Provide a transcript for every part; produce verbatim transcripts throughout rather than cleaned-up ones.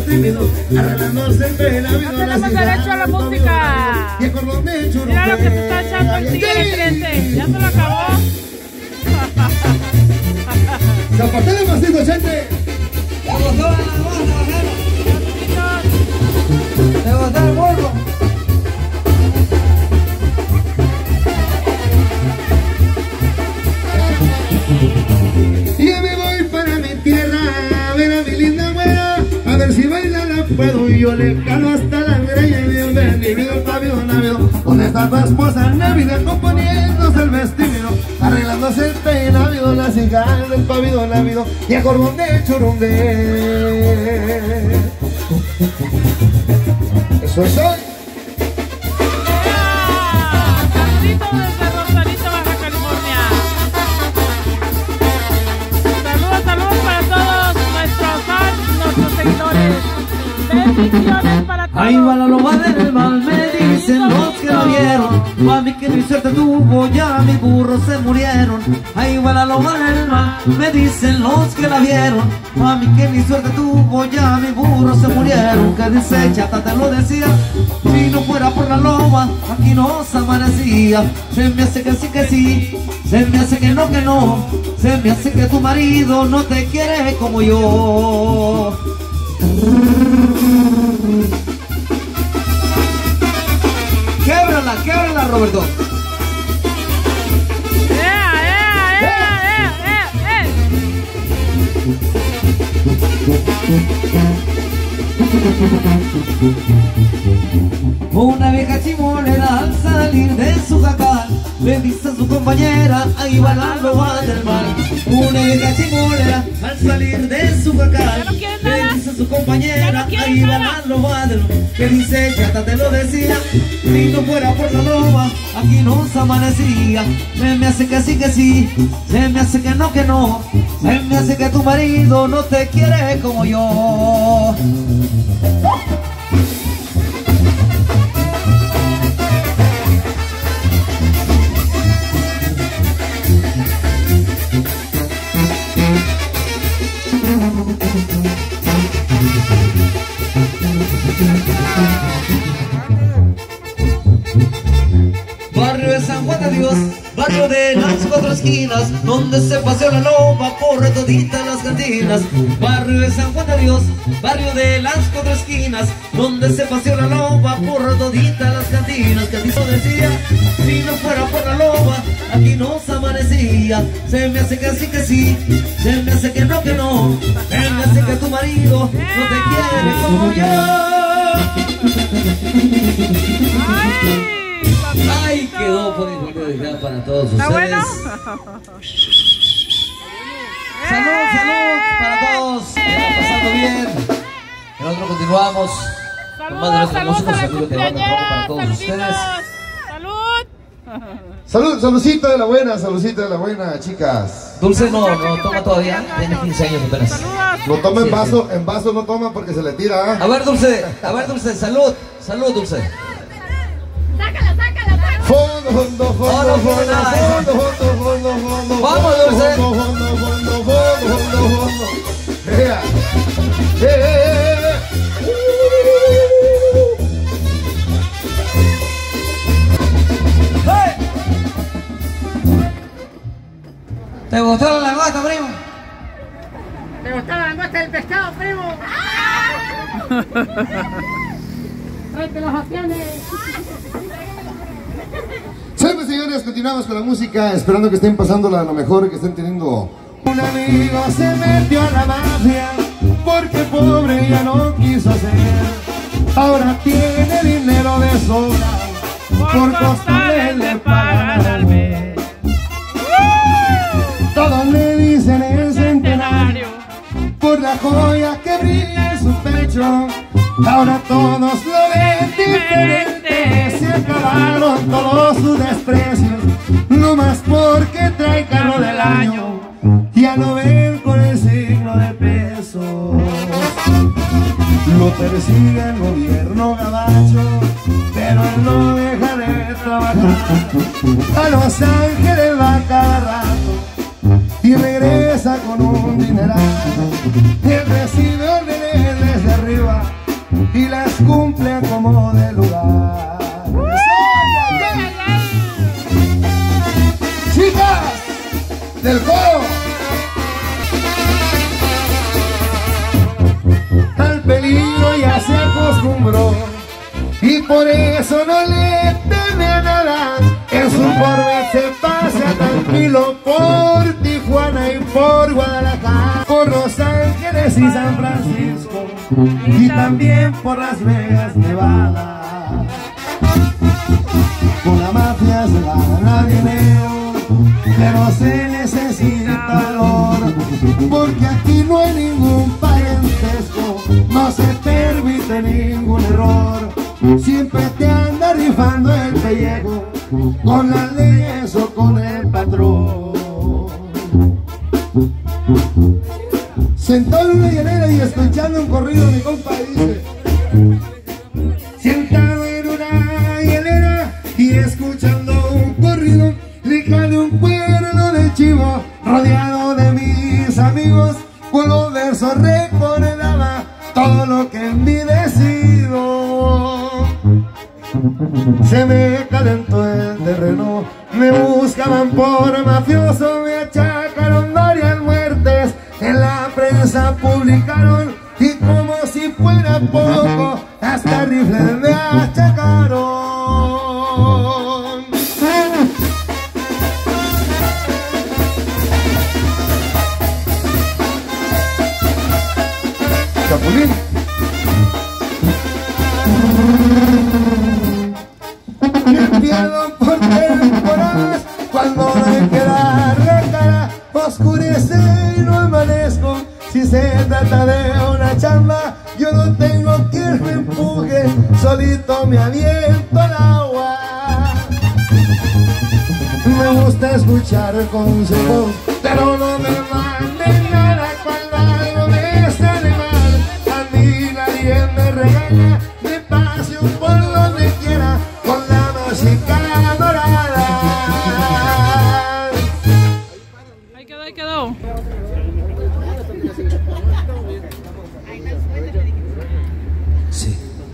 tímido, arreglándose el pelo. No tenemos derecho a la música. Mira lo que se está echando el tigre, cliente. Ya se lo acabó. ¡Zapatero el macizo, gente! ¡Te gustó la voz, ¡te gustó el burro! Ya me voy para mi tierra, a ver a mi linda güera, a ver si baila la puedo. Y yo le calo hasta la greña y Dios bendigo el pavido navido. Donde está tu esposa Navidad componiéndose el vestido, arreglándose el peinado, las hijas del pavido navido y el cordón de churumbe. Eso es hoy. Saludito desde Rosarito, Baja California. Saludos, saludos para todos nuestros fans, nuestros seguidores. Bendiciones para todos. Ahí va la loba del mal, me dicen los que la vieron. Mami que mi suerte tuvo, ya mis burros se murieron. Ahí va la loba del mal, me dicen los que la vieron. Mami que mi suerte tuvo, ya mis burros se murieron. Que dice, chata te lo decía, si no fuera por la loba, aquí no se amanecía. Se me hace que sí que sí, se me hace que no que no, se me hace que tu marido no te quiere como yo. Québrala, québrala, Roberto. ¡Ea, ea, ea, ea, ea, ea! Una vieja chimolera al salir de su jacal le dice a su compañera, ahí va la loba del mar. Una vieja chimolera al salir de su jacal ¿Ya no quieren nada? le dice a su compañera, ¿Ya no quieren ahí va nada? la loba del mar. Que dice, ya te lo decía, si no fuera por la loba, aquí no se amanecía. Se me hace que sí que sí, se me hace que no que no, se me hace que tu marido no te quiere como yo. Barrio de San Juan de Dios, barrio de las cuatro esquinas, donde se paseó la loba por toditas las cantinas. Barrio de San Juan de Dios, barrio de las cuatro esquinas, donde se paseó la loba por toditas las cantinas. Que dijo decía, si no fuera por la loba, aquí no se amanecía. Se me hace que sí que sí, se me hace que no que no, se me hace que tu marido no te quiere como yo. Ay, quedó por el para todos ustedes. ¿Está bueno? Salud, salud para todos. Estamos pasando bien. Nosotros continuamos con más de Saludos, nuestra saludos música. a la Seguro que van a trabajo para cumpleañera. todos Saluditos. ustedes. Salud. Salud, saludcita de la buena, saludcita de la buena, chicas. Dulce no, no toma todavía. Tiene quince años apenas. Saludos. No toma Sí, en vaso, en vaso no toma porque se le tira. A ver, Dulce, a ver, Dulce, salud. Salud, Dulce. Sácala, sácala, sácala. Fondo, fondo, fondo, Oh, no, fondo, no, fondo, fondo, fondo, fondo. Vamos, Dulce. Fondo, fondo, fondo, fondo, fondo, fondo. Ea. Eh, eh, eh, eh. ¡Hey! ¿Te gustó la langosta, primo? ¿Te gustó la langosta del pescado, primo? Tráete los opciones. Salve, señores, continuamos con la música, esperando que estén pasándola a lo mejor y que estén teniendo. Un amigo se metió a la mafia porque pobre ya no quiso ser. Ahora tiene dinero de sobra, por costales le pagan al mes. Todos le dicen el centenario por la joya que brilla en su pecho. Ahora todos lo ven diferente, se acabaron todos sus desprecios, no más porque trae carro del año, ya lo ven con el signo de pesos. Lo persigue el gobierno gabacho, pero él no deja de trabajar. A Los Ángeles va cada rato y regresa con un dineral. Él recibe órdenes desde arriba y las cumple como de lugar. Chicas del coro, al peligro ya se acostumbró y por eso no le teme a nada. En su Corvette se pasa tranquilo por Tijuana y por Guadalajara, por Los Ángeles y San Francisco y también por Las Vegas, Nevada. Con la mafia se gana dinero, pero se necesita valor, porque aquí no hay ningún parentesco, no se permite ningún error. Siempre te anda rifando el pellejo, con las leyes o con el patrón. Sentado en una llanera y escuchando un corrido, mi compa dice: sentado en una llanera y escuchando un corrido, lija de un pueblo de chivo, rodeado de mis amigos, con los versos recordaba todo lo que en mí decido. Se me calentó el terreno, me buscaban por mafioso, me achacaron varias muertes, en la prensa publicaron, y como si fuera poco, hasta rifles me achacaron. Chapulín. Me pierdo por temporadas, cuando me queda la cara, oscurece y no amanezco. Si se trata de una chamba, yo no tengo quien me empuje, solito me aviento al agua. Me gusta escuchar consejos, pero no me manden nada cuando algo me sale mal. A mí nadie me regaña, me paseo por donde quiera con la música dorada. Ahí quedó, ahí quedó. Sí.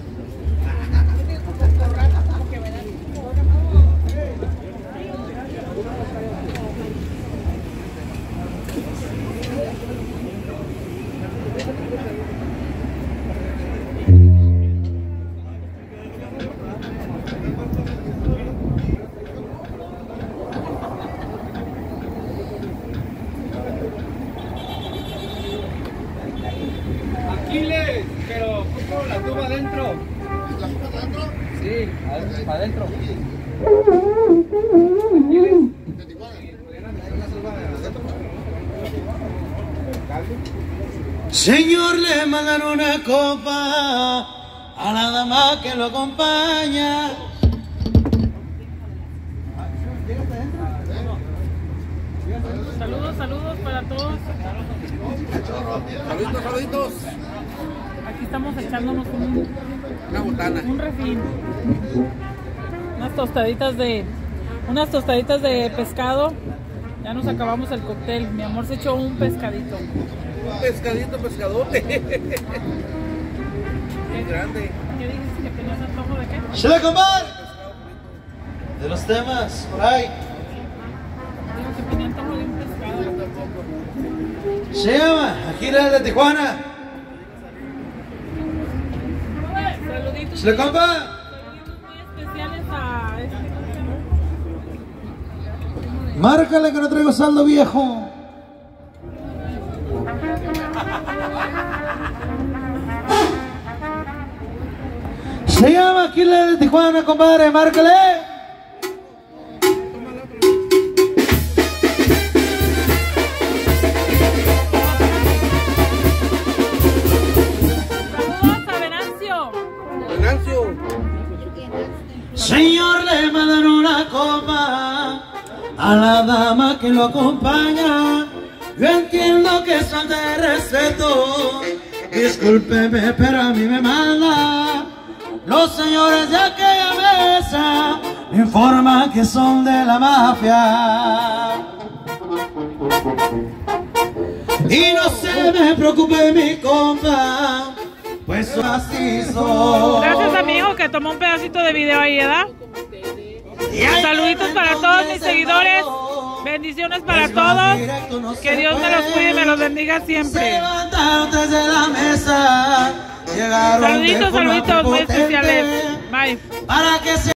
Aquiles, pero ¿cómo la tuba adentro? ¿La tuba adentro? Sí, para adentro. Señor, le mandan una copa a la dama que lo acompaña. Saludos, saludos para todos. Saluditos, saluditos. Aquí estamos echándonos un, Una botana. un refín. Unas tostaditas de unas tostaditas de pescado. Ya nos acabamos el cóctel. Mi amor se echó un pescadito. Un pescadito, pescadote. Qué grande. ¿Qué dijiste que tenías antojo de qué? ¡Se la comadre! De los temas, por ahí. Digo que tenía antojo de un pescado. Se llama Aquiles de Tijuana. Saluditos. ¡Se la compa! Saluditos muy especiales a este. Márcale que no traigo saldo viejo. Se llama Aquiles de Tijuana, compadre, márcale. Saludos a Venancio. Venancio. Señor, le mandan una copa a la dama que lo acompaña. Yo entiendo que son de respeto, discúlpeme, pero a mí me manda. Los señores de aquella mesa me informan que son de la mafia. Y no se me preocupe mi compa, pues hueso macizo. Gracias a mi hijo que tomó un pedacito de video ahí, ¿verdad? Saluditos para todos mis seguidores. Bendiciones para todos. Que Dios me los cuide y me los bendiga siempre. Saluditos, saluditos muy especiales. Bye.